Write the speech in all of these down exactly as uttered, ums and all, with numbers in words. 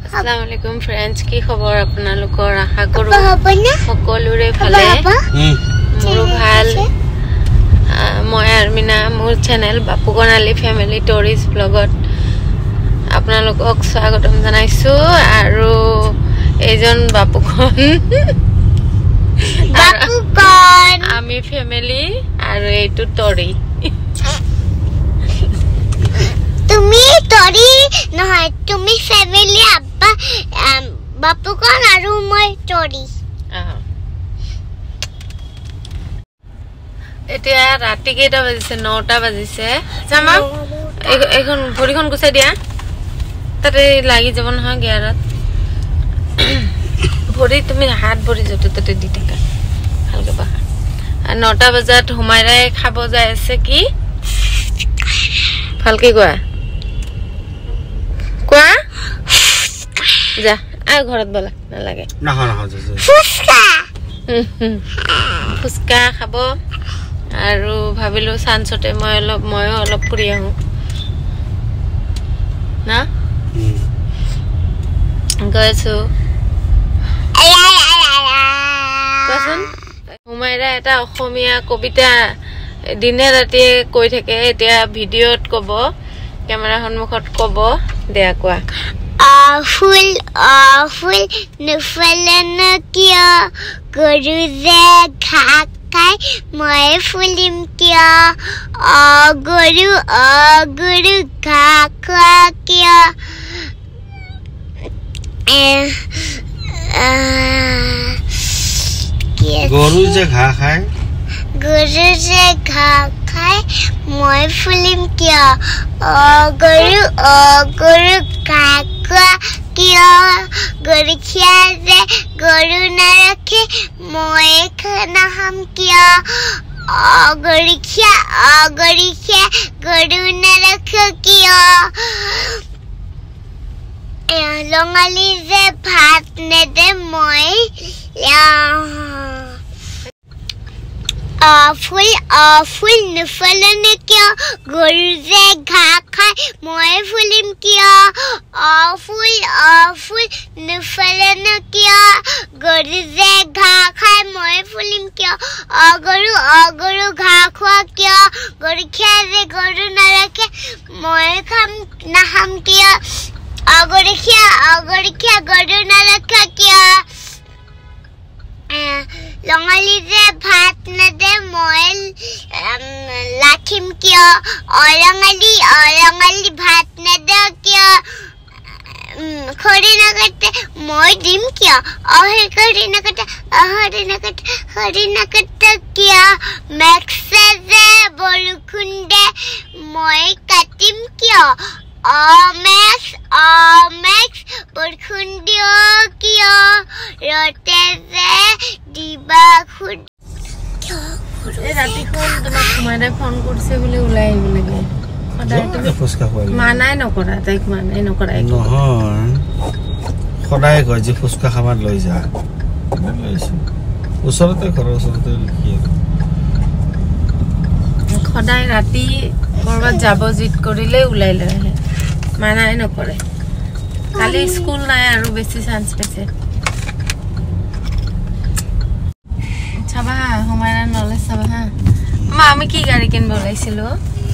Assalamualaikum friends, ki khabar apnalokor asha koru sokolore phale moru bhal moi Armina mur channel babygirl family tourist vlogot apnalokok swagotam janaisu aru ejon babukon babukon ami family aru eitu tori tumi tori nohoy tumi family abba babukon aru moi tori aha etia rati keita bajise nine ta bajise jama ekhon bhorikhon gusai dia tate lagi jabon ha eleven bhori tumi hat bhori jote tote di thaka halke ba nine ta bajat humaira khabo jai ase ki falke goa কোৱা যা আ ঘৰত বলা না লাগে না না যা ফুসকা ফুসকা খাব আৰু ভাবিলো সানসতে মই অলপ মই অলপ ফুৰি আহো না গৈছো কোৱাচোন হুমাইৰা এটা অসমীয়া কবিতা দিনে ৰাতিয়ে কৈ থাকে এতিয়া ভিডিঅ'ত ক'ব Camera সন্মুখত কব দেয়া কোৱা ফুল ফুল নফলন কিয়া গৰু যে ঘা খাই মই ফুলিম কিয়া গৰু গৰু ঘা খোৱা কিয়া গৰু যে ঘা খাই গৰু যে ঘা খাই মই ফুলিম কিয়া গৰু গৰু ঘা খোৱা কিয় গৰু খিয়া যে গৰু নাৰাখে মই নাখাম কিয় গৰু খিয়া গৰু খিয়া গৰু নাৰাখে কিয় লঙালী যে ভাত নেদে মই ফুল ফুল নফলন কিয় গৰু যে ঘা খাই মই ফুলিম কিয় ফুল ফুল নফলন কিয় গৰু যে ঘা খাই মই ফুলিম কিয় গৰু গৰু ঘা খোৱা কিয় গৰু খিয়া যে গৰু নাৰাখে মই খাম নাখাম কিয় গৰু খিয়া গৰু খিয়া গৰু নাৰাখে কিয় লঙালী যে ভাত নেদে মই লাখিম কিয় অৰঙালী অৰঙালী ভাত নেদে কিয় খৰি নাকাটে মই দিম কিয় অহে খৰি নাকাটে অহৰি নাকাটে খৰি নাকাটে কিয় মেঘছে যে বৰষুণ দে মই কাটিম কিয় অমেঘ অমেঘ বৰষুণ দিয় কিয় ৰতে যে দিবা খুদ এই ৰাতিখন তোমাক মাৰে ফোন কৰিছে বুলি ওলাই আহিব লাগে সদায় তুমি ফুসকা খোৱা মানাই নকৰা তাইক মানাই নকৰা নহয় সদায় কয় যে ফুসকা খাবার লৈ যা ওচৰতে ঘৰৰ ওচৰতে লিখি সদায় ৰাতি কৰবাত যাব জিত কৰিলে ওলাই লৈ আহে মানাই নকৰে কালি স্কুল নাই আৰু বেছি চান্স পাইছে চাবা হুমাইৰা নলেজ চাবা হা মা আমি কি গাড়ী কিনব ওলাইছিলো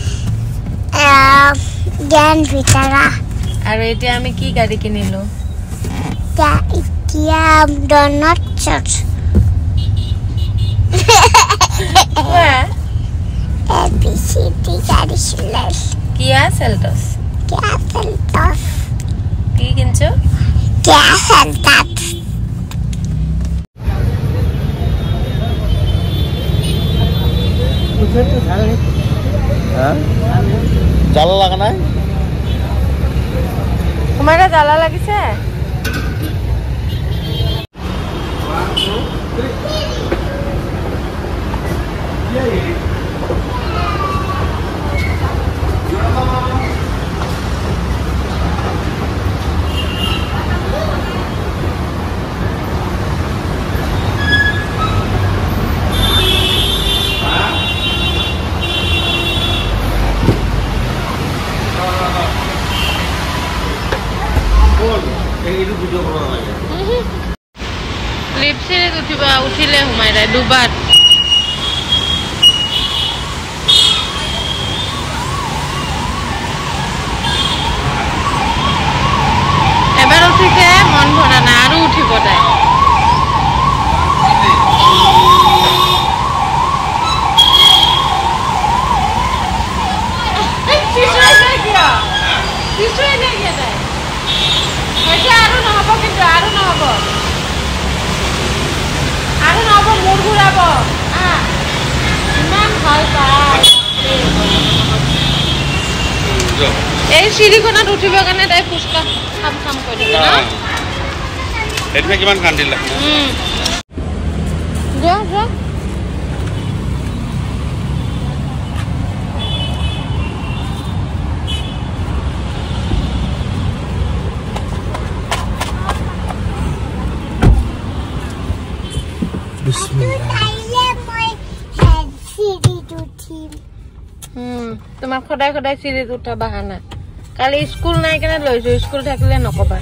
জ্ঞান ভিতৰা আৰু এতিয়া আমি কি গাড়ী কিনিলো এতিয়া ডনাট চট এবিসিডি গাড়ী চলাই কিয়া সেলটস কিয়া সেলটস কি কিনছো কিয়া সেলটস জ্বালা লাগা নাই হুমাইৰা জ্বালা লাগিছে Hold. এইটো ভিডিও কৰা লাগে লিপসিৰে উঠিবা উঠিলে হুমাই যায় দুবাৰ এবাৰ উঠিছে মন ভৰা না আৰু উঠিব তাই Sister ini dia dah. Macam aru nak apa kita aru nak apa? Aru nak apa murgu apa? Ah, imam hal pai. Eh, siri ko na uthi ba karne dai puska ham ham kori na. Etme kiman kandil la. Hmm. Ja ja. তোমার খদাই খদাই series উঠা বাহানা কালি school নাই কেনে লইছো school থাকিলে নকবা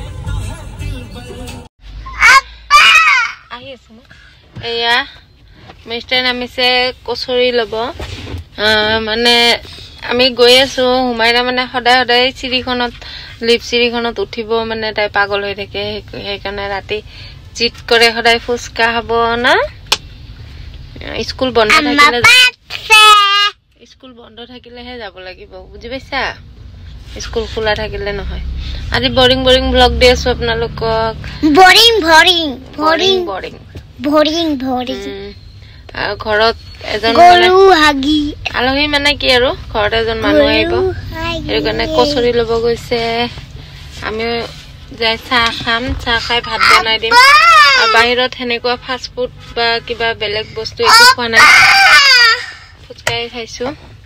আহি আছে এয়া মিষ্টাৰ নামিছে কচৰি লব মানে আমি গৈ আছো হুমাইৰা মানে সদায় সদায় চিৰিখনত লিপ চিৰিখনত উঠিব মানে তাই পাগল হৈ থাকে সেইকাৰণে ৰাতি জিত কৰে সদায় ফুচকা খাব না স্কুল বন্ধ থাকিলে স্কুল বন্ধ থাকিলেহে যাব লাগিব বুজি পাইছা স্কুল খোলা থাকিলে নহয় আজি বৰিং বৰিং ব্লগ দি আছো আপোনালোকক boring boring boring boring boring boring ঘৰত এজন গৰু হাগি আলহী মানে কি আৰু ঘৰত এজন মানুহ আহিব এই কাৰণে কচৰি লব গৈছে আমি যাই চাহ খাম চাহ খাই ভাত বনাই দিম আৰু বাহিৰত হেনেকুৱা ফাষ্ট ফুড বা কিবা বেলেগ বস্তু একো খোৱা নাই ফুচকাই খাইছো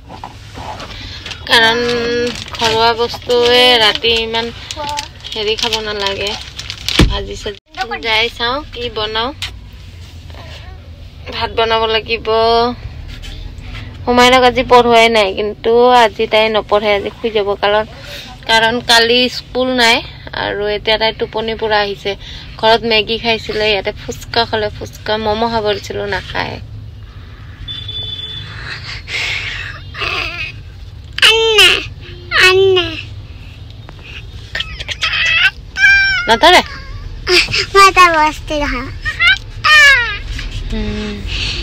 কাৰণ ঘৰুৱা বস্তুৱে ৰাতি ইমান হেৰি খাব নালাগে ভাজি সাজি যাই চাও কি বনাও ভাত বনাব লাগিব হুমাইৰাক আজি পঢ়ুৱাই নাই কিন্তু আজি তাই নপঢ়ে আজি শুই যাব কাৰণ কাৰণ কালি স্কুল নাই আৰু এতিয়া তাই টোপনি পুৰা আহিছে ঘৰত মেগী খাইছিলে ইয়াতে ফুচকা খালে ফুচকা মমো খাব দিছিল নাখায় Anna. Natare? Mata boste ha. Hmm.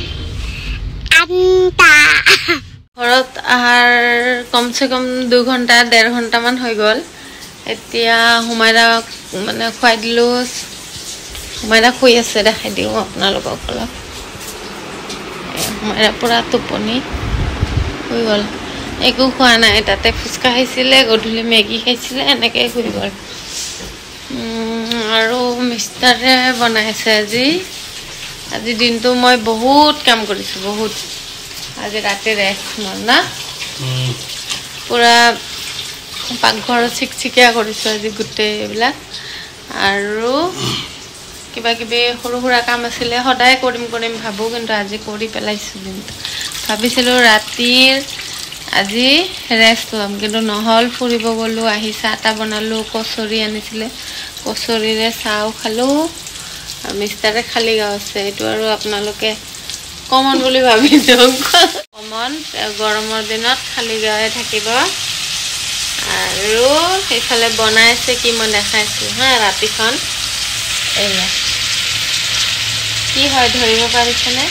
Anta. ঘৰত আহাৰ কমসে কম দুই ঘন্টা দেড় ঘন্টা মান হৈ গল এতিয়া হুমাইৰা মানে খুৱাই দিলো হুমাইৰা শুই আছে দেখাই দিও আপোনালোকক অলপ হুমাইৰা পুৰা টোপনি হৈ গল একো খোৱা নাই তাতে ফুচকা খাইছিলে গধূলি মেগী খাইছিলে এনেকৈ শুই গল আৰু মিষ্টাৰে বনাইছে আজি আজি দিনটো মই বহুত কাম কৰিছো বহুত আজি ৰাতি ৰেষ্ট মোৰ না পুৰা পাকঘৰ চিকচিকিয়া কৰিছো আজি গোটেই এইবিলাক আৰু কিবা কিবি সৰু সুৰা কাম আছিলে সদায় কৰিম কৰিম ভাবো কিন্তু আজি কৰি পেলাইছো দিনটো ভাবিছিলো ৰাতিৰ আজি ৰেষ্ট লম কিন্তু নহল ফুৰিব গলো আহি চাহটা বনালো কচৰি আনিছিলে কচৰিৰে চাও খালো আৰু মিষ্টাৰে খালি গাও আছে এটো আৰু আপোনালোকে কমন বুলি ভাবি যাওক কমন গৰমৰ দিনত খালি গায়ে থাকিব আৰু এইফালে বনাইছে কি মই দেখাইছো হা ৰাতিখন এয়া কি হয় ধৰিব পাৰিছনে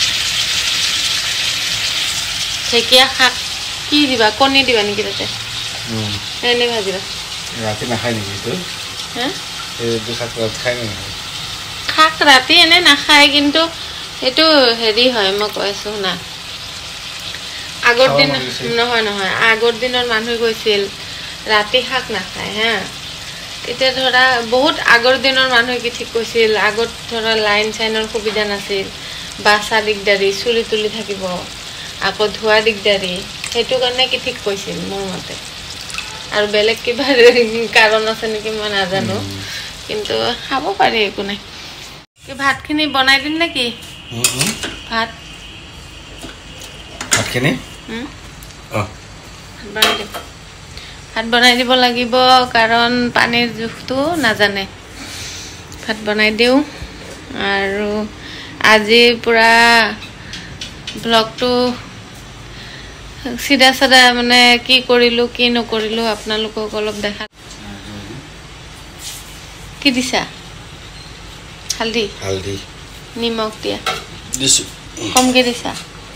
ঢেকীয়া শাক কি দিবা কণী দিবা নেকি তাতে এনে ভাজিবা ৰাতি নাখাই নেকি তো হা এই দুটা শাক খাই নেকি শাক ৰাতি এনে নাখায় কিন্তু এটো হেৰি হয় মই কৈছো না আগৰ দিন নহয় নহয় আগৰ দিনৰ মানুহ কৈছিল ৰাতি শাক নাখায় হা এতিয়া ধৰা বহুত আগৰ দিনৰ মানুহ কি ঠিক কৈছিল আগত ধৰা লাইন চাইনৰ সুবিধা নাছিল বাসা দিগদাৰি চুলি তুলি থাকিব আকৌ ধোৱা দিগদাৰি হেতু কাৰণে কি ঠিক কৈছিল মোৰ মতে আৰু বেলেগ কিবা কাৰণ আছে নেকি মই নাজানো কিন্তু খাব পাৰি একো নাই কি ভাতখিনি বনাই দিন নেকি ভাত ভাতখিনি হুম অ বনাই দিব ভাত বনাই দিব লাগিব কাৰণ পানীৰ জুখটো নাজানে ভাত বনাই দিওঁ আৰু আজি পুৰা ব্লগটো সিধা সাদা মানে কি কৰিলো কি নকৰিলো আপোনালোকক অলপ দেখা কি দিছা হালদি হালদি নিমখ দিয়া দিছো কমকে দিছা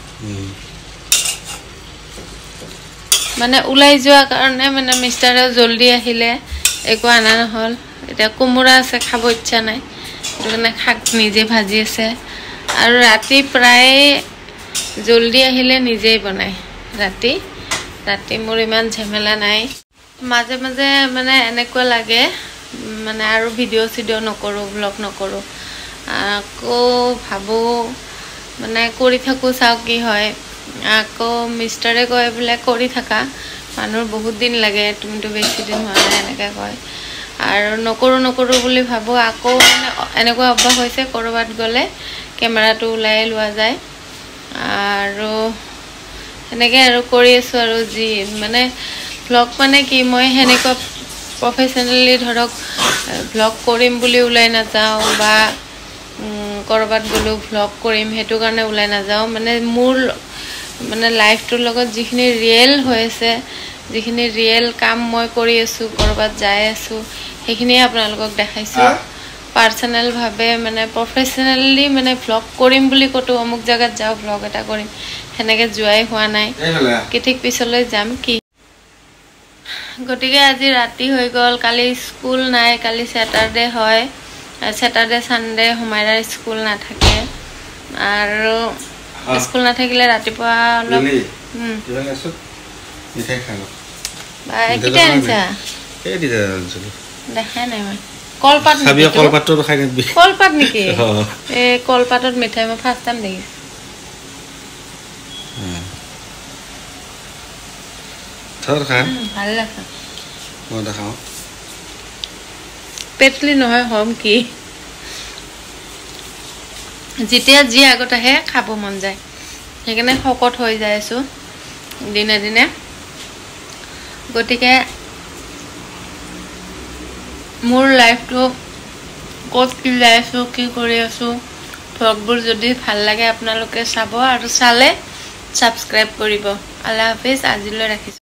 মানে উলাই যোৱা কাৰণে মানে মিষ্টাৰে জলদি আহিলে একো আনা নহল এটা কোমৰা আছে খাব ইচ্ছা নাই দুকানে খাক নিজে ভাজি আছে আৰু ৰাতি প্ৰায় জলদি আহিলে নিজেই বনাই ৰাতি ৰাতি মোৰ ইমান ঝেমেলা নাই মাজে মাজে মানে এনেকুৱা লাগে মানে আৰু ভিডিঅ' ভিডিঅ' নকৰো ব্লগ নকৰো আকৌ ভাবো মানে কৰি থাকো চাও কি হয় আকৌ মিষ্টাৰে কয় বলে কৰি থাকা মানুহ বহুত দিন লাগে তুমি তো বেছি দিন হোৱা নাই এনেকা কয় আৰু নকৰো নকৰো বুলি ভাবো আকৌ মানে এনেকুৱা অভ্যাস হৈছে কৰবাত গলে কেমেৰাটো উলাই লোৱা যায় আৰু এনেকৈ আৰু কৰি আছো আৰু যি মানে ব্লগ মানে কি মই হেনেকুৱা প্ৰফেশনালি ধৰক ব্লগ কৰিম বুলি উলাই না যাও বা কৰবাত গলো ব্লগ কৰিম হেতু কাৰণে উলাই না যাও মানে মোৰ মানে লাইফটোৰ লগত যিখিনি ৰিয়েল হৈছে যিখিনি ৰিয়েল কাম মই কৰি আছো কৰবাত যাই আছো সেইখিনি আপোনালোকক দেখাইছো পাৰ্সোনাল ভাবে মানে প্ৰফেশনালি মানে ব্লগ কৰিম বুলি কতো অমুক জায়গাত যাও ব্লগ এটা কৰিম হেনেকে জুৱাই হোৱা নাই কি ঠিক পিছলৈ যাম কি গটিকে আজি ৰাতি হৈ গল কালি স্কুল নাই কালি স্যাটাৰডে হয় স্যাটাৰডে সানডে হুমাইৰাৰ স্কুল না থাকে আৰু স্কুল না থাকিলে ৰাতিপুৱা অলপ হুম মিঠাই খালো বাই কিটা আনিছা এই দিদা আনিছিলো দেখা নাই মই কলপাত খাবি কলপাতটো খাই নেবি কলপাত নেকি এ কলপাতত মিঠাই মই ফাৰ্স্ট টাইম দেখিছো থৰ খা ভাল লাগে মই দেখাও পেটলি নহয় হম কি যেতিয়া যি আগত আহে খাব মন যায় সেইকাৰণে শকত হৈ যায় আছো দিনে দিনে গটিকে মোৰ লাইফটো কত কি যাই আছো কি কৰি আছো ব্লগবোৰ যদি ভাল লাগে আপোনালোকে চাব আৰু চালে সাবস্ক্ৰাইব কৰিব আল্লাহ হাফেজ আজিলৈ ৰাখিছো